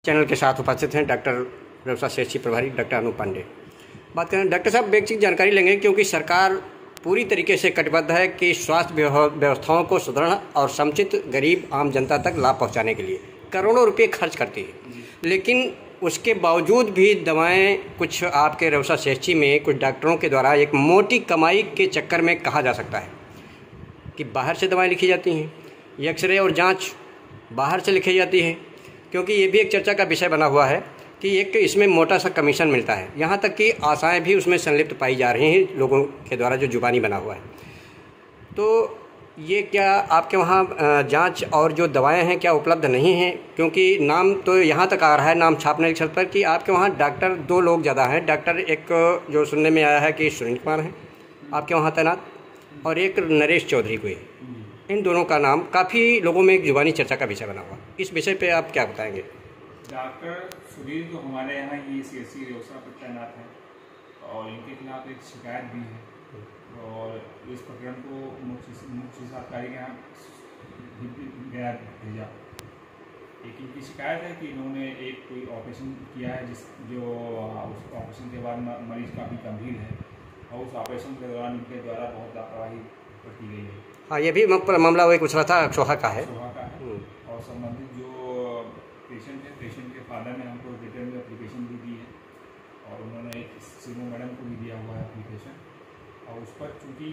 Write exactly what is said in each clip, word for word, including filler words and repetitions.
Channel के साथ उपस्थित हैं डॉक्टर व्यवसाय शैक्षिक प्रभारी डॉक्टर अनूप पांडे। बात करें डॉक्टर साहब, बेसिक जानकारी लेंगे क्योंकि सरकार पूरी तरीके से कटिबद्ध है कि स्वास्थ्य व्यवस्थाओं को सुदृढ़ और समुचित गरीब आम जनता तक लाभ पहुंचाने के लिए करोड़ों रुपए खर्च करती है, लेकिन उसके बावजूद भी दवाएं कुछ आपके व्यवसाय शैक्षिक में कुछ डॉक्टरों के द्वारा एक मोटी कमाई के चक्कर में कहा जा सकता है कि बाहर से दवाएं लिखी जाती हैं, एक्सरे और जाँच बाहर से लिखी जाती है, क्योंकि ये भी एक चर्चा का विषय बना हुआ है कि एक इसमें मोटा सा कमीशन मिलता है। यहाँ तक कि आशाएं भी उसमें संलिप्त पाई जा रही हैं लोगों के द्वारा जो जुबानी बना हुआ है। तो ये क्या आपके वहाँ जांच और जो दवाएं हैं क्या उपलब्ध नहीं हैं? क्योंकि नाम तो यहाँ तक आ रहा है, नाम छापने के छत पर, कि आपके वहाँ डॉक्टर दो लोग ज़्यादा हैं। डॉक्टर एक जो सुनने में आया है कि सुनील कुमार हैं आपके वहाँ तैनात, और एक नरेश चौधरी कोई। इन दोनों का नाम काफ़ी लोगों में एक जुबानी चर्चा का विषय बना हुआ। इस विषय पे आप क्या बताएंगे? डॉक्टर सुनील तो हमारे यहाँ ही सी एस सी व्यवस्था पर तैनात है और इनके खिलाफ एक शिकायत भी है और इस प्रकरण को मुख्य मुख्य सरकारी के यहाँ गया भेजा। एक इनकी शिकायत है कि इन्होंने एक कोई ऑपरेशन किया है जिस जो उस ऑपरेशन के बाद मरीज काफ़ी गंभीर है और उस ऑपरेशन के दौरान इनके द्वारा बहुत लापरवाही बरती गई है। हाँ, ये भी मामला वही कुछ रहा था, सोहा का है। सोहा का है और संबंधित जो पेशेंट है, पेशेंट के फादर ने हमको रिटर्न में एप्लीकेशन भी दी है और उन्होंने एक सीमो मैडम को भी दिया हुआ है एप्लीकेशन, और उस पर चूँकि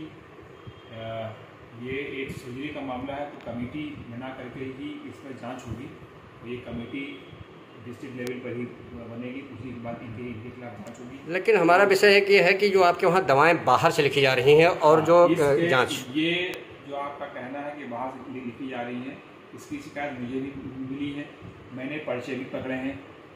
ये एक सर्जरी का मामला है तो कमेटी बना करके ही इस पर जाँच होगी। तो ये कमेटी डिस्ट्रिक्ट लेवल पर ही बनेगी, उसी के बाद इनके इनके खिलाफ जाँच होगी। लेकिन हमारा विषय एक ये है कि जो आपके वहाँ दवाएं बाहर से लिखी जा रही हैं और जो जाँच, ये जो आपका कहना है कि बाहर से लिखी जा रही है, इसकी शिकायत मुझे भी मिली है। मैंने पर्चे भी पकड़े हैं,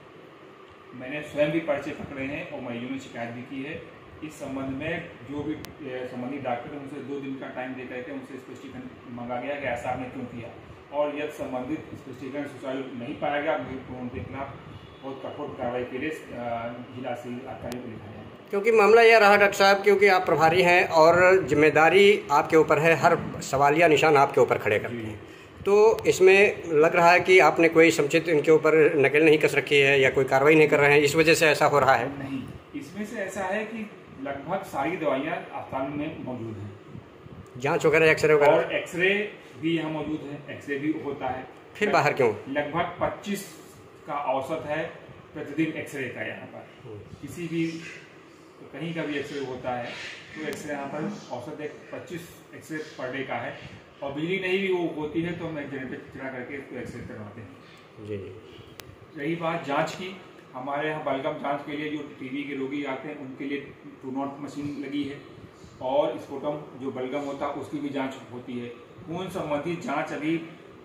मैंने स्वयं भी पर्चे पकड़े हैं और मरीजों ने शिकायत भी की है। इस संबंध में जो भी संबंधित डॉक्टर उनसे दो दिन का टाइम दे करके उनसे स्पष्टीकरण मांगा गया कि ऐसा आपने क्यों किया, और यदि संबंधित स्पष्टीकरण सुचारू नहीं पाया गया तो उनके खिलाफ बहुत कठोर कार्रवाई के लिए जिला सिविल अधिकारी को लिखा जाएगा। क्योंकि मामला यह रहा डॉक्टर साहब, क्योंकि आप प्रभारी हैं और जिम्मेदारी आपके ऊपर है, हर सवालिया निशान आपके ऊपर खड़े करते हैं, तो इसमें लग रहा है कि आपने कोई समुचित इनके ऊपर नकेल नहीं कस रखी है या कोई कार्रवाई नहीं कर रहे हैं, इस वजह से ऐसा हो रहा है। नहीं, इसमें से ऐसा है कि लगभग सारी दवाइयाँ अस्पताल में मौजूद हैं, जाँच वगैरह एक्सरे वगैरह, और एक्सरे भी यहाँ मौजूद है, एक्सरे भी होता है। फिर बाहर क्यों? लगभग पच्चीस का औसत है प्रतिदिन एक्सरे का यहाँ पर। किसी भी तो कहीं का भी एक्सरे होता है तो एक्सरे यहाँ पर औसत एक पच्चीस एक्सरे पर डे का है, और बिजली नहीं भी वो होती है तो हम एक जनरेटर चला करके इसको एक्सरे करवाते हैं। जी जी। रही बात जांच की, हमारे यहाँ बलगम जांच के लिए जो टीबी के रोगी आते हैं उनके लिए टू नॉट मशीन लगी है, और स्पोटम जो बलगम होता है उसकी भी जाँच होती है। खून संबंधी जाँच अभी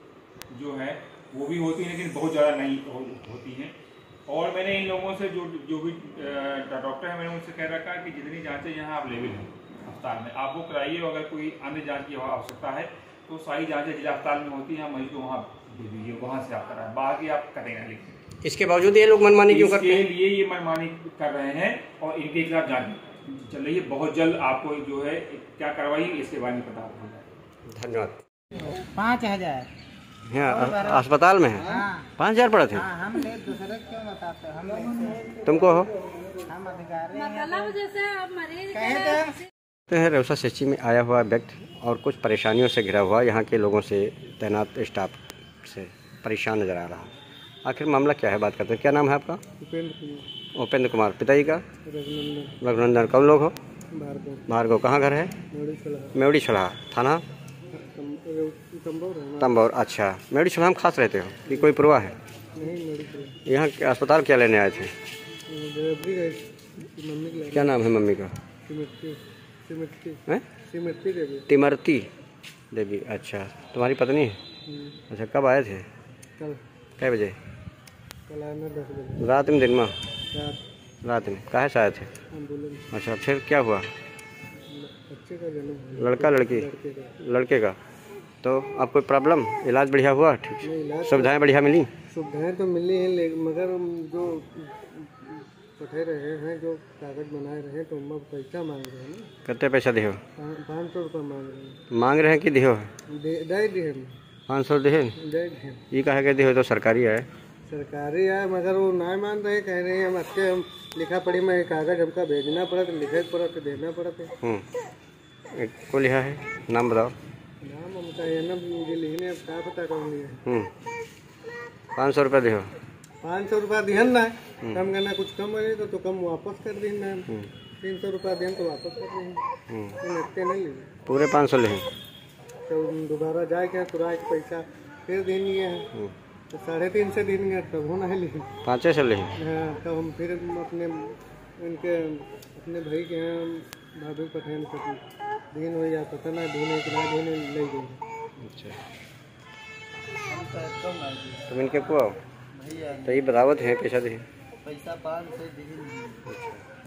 जो है वो भी होती है, लेकिन बहुत ज़्यादा नहीं होती हैं। और मैंने इन लोगों से जो जो भी डॉक्टर हैं, मैंने उनसे कह रखा है कि जितनी जांचें यहाँ अवेलेबल हैं अस्पताल में आप वो कराइए, अगर कोई अन्य जांच की आवश्यकता है तो सारी जांचें जिला अस्पताल में होती हैं, मरीज को वहाँ दे दीजिए, वहाँ से आप कराएं, बाहर की आप करेंगे। लेकिन इसके बावजूद ये लोग मनमानी क्यों करते हैं? इसके लिए ये मनमानी कर रहे हैं और इनके खिलाफ जाँच चल रही है। बहुत जल्द आपको जो है क्या कार्रवाई इसके बारे में पता हो जाए। धन्यवाद। पाँच हजार यहाँ अस्पताल में है? हाँ। पाँच हजार पड़े थे? हाँ, हम ले दूसरे क्यों बताते हम ले, तुमको हो हम अधिकारी है। व्यवसाय शैक्षिक में आया हुआ व्यक्ति और कुछ परेशानियों से घिरा हुआ यहाँ के लोगों से तैनात स्टाफ से परेशान नजर आ रहा है। आखिर मामला क्या है, बात करते हैं। क्या नाम है आपका? उपेंद्र कुमार। उपेंद्र कुमार। पिताजी का? रघुनंदन। रघुनंदन। कौन लोग हो? भार्गव। भार्गव। कहाँ घर है? मेवड़ी छलाहा। थाना? तंबौर। अच्छा, मेवड़ी छलाहा में खास रहते हो कि कोई पूर्वा है? यहाँ अस्पताल क्या लेने आए थे? क्या नाम है मम्मी का? तिमरती देवी। अच्छा, तुम्हारी पत्नी है? अच्छा, कब आए थे? कल। कै बजे? कल आना दस बजे। रात में? दिन में? रात। रात में। काहे से आए थे? अच्छा, फिर क्या हुआ? बच्चे का जन्म। लड़का लड़की? लड़के का। तो अब कोई प्रॉब्लम? इलाज बढ़िया हुआ? ठीक, सुविधाएं बढ़िया मिली? सुविधाएं तो मिली हैं, लेकिन मगर जो पढ़े रहे हैं, जो कागज बनाए रहे हैं, तो हम पैसा मांग रहे हैं ना। कितने पैसा दियो? पाँच सौ रुपये मांग रहे हैं। मांग रहे हैं कि दियो? दे दे दिए पाँच सौ दे? दे दिए। ये कहे के दियो तो सरकारी है? सरकारी है मगर वो ना मान रहे, कह रहे हैं हम अच्छे हम लिखा पढ़ी में कागज हमका भेजना पड़ा तो लिखे पड़ा तो देना पड़ा थे। हम्म को लिखा है, नाम बताओ। नाम हमका ये ना मुझे लिखने अब क्या पता कौन है। हम्म पाँच सौ रुपया दियो। पाँच सौ रुपया दिहन ना कम करना, कुछ कम बने तो, तो कम वापस कर दी ना। तीन सौ रुपया दिहन तो वापस कर दी, इतने नहीं लिए पूरे पाँच सौ ले तो दोबारा जाए क्या तुरा के पैसा फिर देनी है तो साढ़े तीन से देंगे तब होना है लेकिन पाँचे सौ ले। हाँ तो हम फिर अपने उनके अपने भाई के यहाँ भाभी पठान से दिन हो या पता ना दिन एक ना दिन ले गए। अच्छा तुम इनके को आओ तो ये बतावत है पैसा दे पैसा पाँच सौ